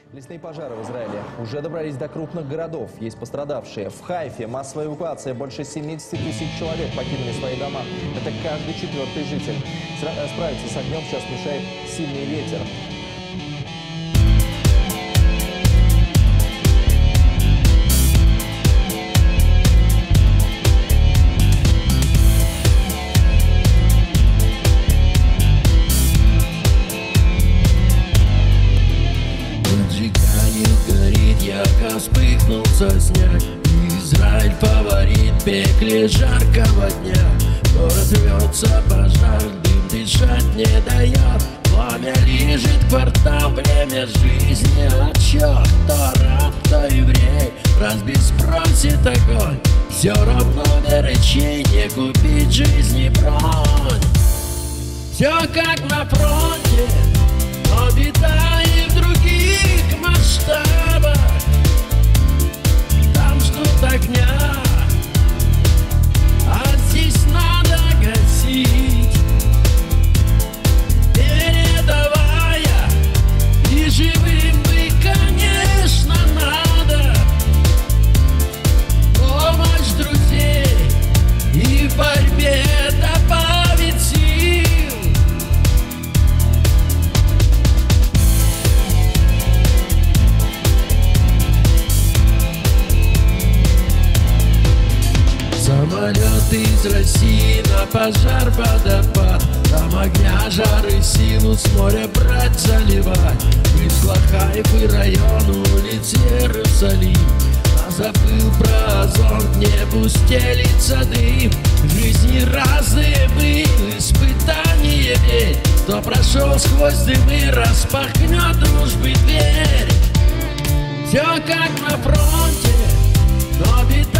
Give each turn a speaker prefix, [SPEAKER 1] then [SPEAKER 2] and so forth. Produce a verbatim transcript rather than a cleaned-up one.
[SPEAKER 1] Лесные пожары в Израиле уже добрались до крупных городов. Есть пострадавшие. В Хайфе массовая эвакуация. Больше семидесяти тысяч человек покинули свои дома. Это каждый четвертый житель. Справиться с огнем сейчас мешает сильный ветер.
[SPEAKER 2] Вспыхнул сосняк, Израиль фаворит в пекле жаркого дня. Город рвется, пожар, дым дышать не дает. Пламя лижет квартал, время жизни отсчет. То раб, то еврей, разбит спросит огонь. Все равно до речей не купить жизни бронь. Все как на фронте, но беда и в других масштабах. Огня, а здесь надо гасить, передавая, и живым бы, конечно, надо помощь друзей и в борьбе добавить сил. Самолет из России на пожар водопад. Там огня, жары, силу с моря брать, заливать. Вышло Хайф и район улиц Иерусалим. А забыл про озон, к небу стелится дым. В жизни разные были испытания, ведь кто прошел сквозь дымы, распахнет дружбы дверь. Все как на фронте, но беда